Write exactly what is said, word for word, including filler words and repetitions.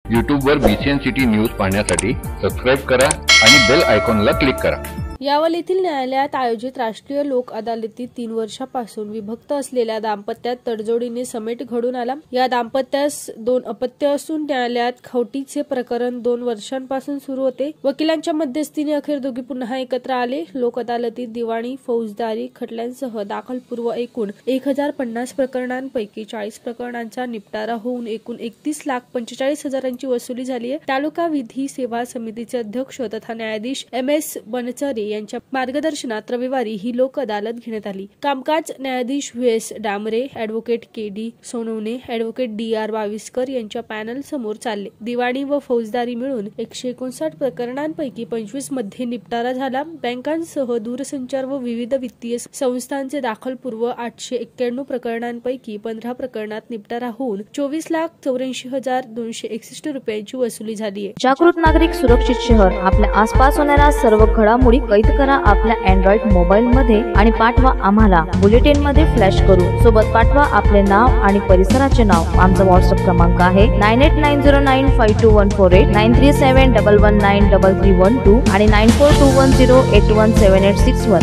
YouTube वर BCN city news पाहण्यासाठी subscribe करा आणि बेल आयकॉनला क्लिक करा। यावलीतील न्यायालयात आयोजित राष्ट्रीय लोक अदालतीत तीन वर्षापासून विभक्त असलेल्या दाम्पत्यात तडजोडीने समेट घडून आला। या दाम्पत्यास दोन अपत्य असून न्यायालयात खवटीचे प्रकरण दोन वर्षांपासून सुरू होते। वकिलांच्या मध्यस्थीने अखेर दोघे पुन्हा एकत्र आले। लोक अदालतीत दिवाणी फौजदारी खटल्यांसह दाखलपूर्व एकूण एक हजार पन्नास प्रकरणांपैकी चाळीस प्रकरणांचा निपटारा होऊन एकूण एकतीस लाख पंचेचाळीस हजारांची वसुली झाली आहे। तालुका विधी सेवा समितीचे अध्यक्ष तथा न्यायाधीश एम एस बनचरे यांच्या मार्गदर्शनात रविवारी ही लोक अदालत घेण्यात आली। कामकाज न्यायाधीश V S Damre, advocate K D Sonawane, advocate D R Baviskar यांच्या पॅनल समोर चालले। दिवाणी व फौजदारी मिळून एकशे एकोणसाठ प्रकरणांपैकी पंचवीस मध्ये निपटारा झाला। बँकांसह दूरसंचार व विविध वित्तीय संस्थांचे दाखलपूर्व आठशे एक्क्याण्णव प्रकरणांपैकी पंधरा प्रकरणात निपटारा होऊन चोवीस लाख चौऱ्याऐंशी हजार दोनशे एकसष्ट रुपयांची वसुली झाली आहे। जागृत नागरिक सुरक्षित शहर। आपल्या आसपास होणाऱ्या सर्व घडामोडी कैद करा आपल्या अँड्रॉइड मोबाईल मध्ये आणि पाठवा आम्हाला बुलेटिन मध्ये फ्लॅश करू। सोबत पाठवा आपले नाव आणि परिसराचे नाव। आमचा व्हॉट्सअप क्रमांक आहे nine eight nine zero nine five two one four eight, nine three seven double one nine double three one two आणि nine four two one zero eight one seven eight six one.